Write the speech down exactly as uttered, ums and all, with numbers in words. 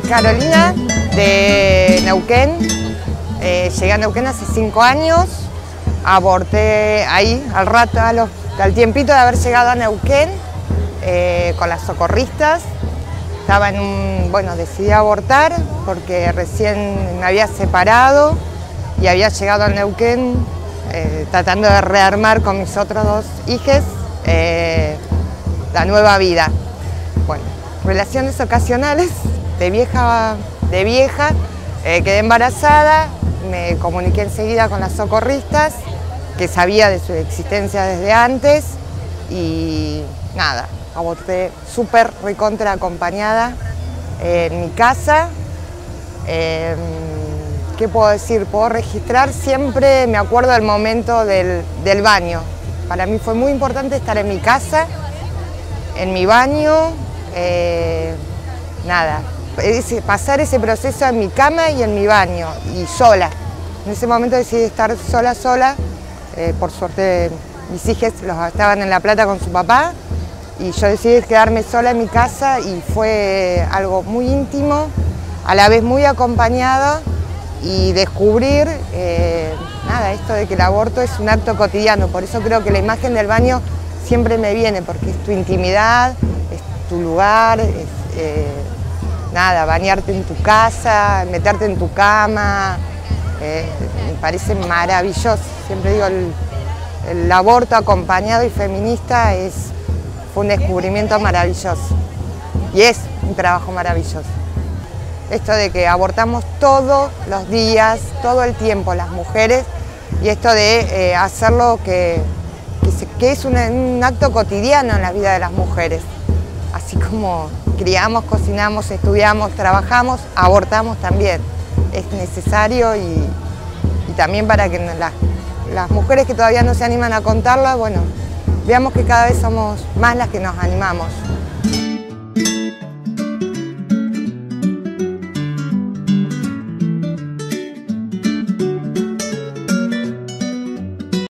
Carolina, de Neuquén. Eh, llegué a Neuquén hace cinco años, aborté ahí al rato, a los, al tiempito de haber llegado a Neuquén eh, con las socorristas. Estaba en un, bueno, decidí abortar porque recién me había separado y había llegado a Neuquén eh, tratando de rearmar con mis otros dos hijos eh, la nueva vida. Bueno, relaciones ocasionales, de vieja, de vieja eh, quedé embarazada, me comuniqué enseguida con las socorristas, que sabía de su existencia desde antes, y nada, aborté súper recontra acompañada eh, en mi casa. Eh, ¿Qué puedo decir? Puedo registrar, siempre me acuerdo del momento del, del baño. Para mí fue muy importante estar en mi casa, en mi baño, eh, nada, ese, pasar ese proceso en mi cama y en mi baño, y sola. En ese momento decidí estar sola, sola. Eh, por suerte mis hijos los estaban en La Plata con su papá, y yo decidí quedarme sola en mi casa, y fue algo muy íntimo, a la vez muy acompañado, y descubrir eh, nada, esto de que el aborto es un acto cotidiano. Por eso creo que la imagen del baño siempre me viene, porque es tu intimidad, es tu lugar, es eh, nada, bañarte en tu casa, meterte en tu cama, eh, me parece maravilloso. Siempre digo, el, el aborto acompañado y feminista es, fue un descubrimiento maravilloso, y es un trabajo maravilloso. Esto de que abortamos todos los días, todo el tiempo las mujeres, y esto de eh, hacerlo que, que, se, que es un, un acto cotidiano en la vida de las mujeres. Así como criamos, cocinamos, estudiamos, trabajamos, abortamos también. Es necesario, y, y también para que las, las mujeres que todavía no se animan a contarla, bueno, veamos que cada vez somos más las que nos animamos.